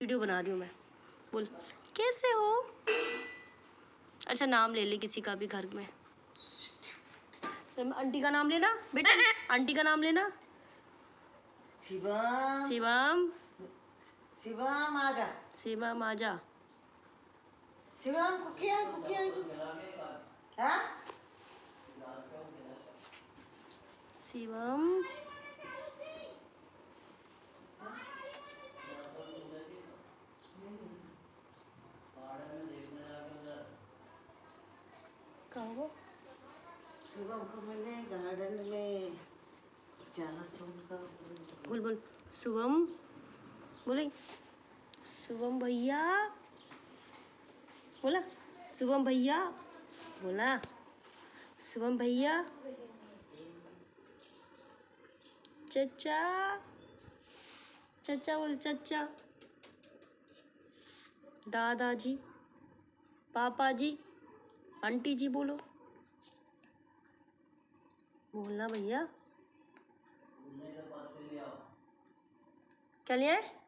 Video बना रही हूँ मैं। बोल कैसे हो। अच्छा नाम ले ले किसी का भी घर में। आंटी का नाम लेना बेटा, आंटी का नाम लेना। शिवम शिवम, शिवम आजा, शिवम आजा। शिवम कुकिया कुकिया हाँ शिवम कहाँ हो? शिवम को मैंने गार्डन में जासून का बोल बोल शुभम, बोले शुभम भैया, बोला शुभम भैया, बोला शुभम भैया, चचा चचा, बोल चचा, दादाजी, पापा जी, आंटी जी, बोलो बोलना भैया। क्या लिया है?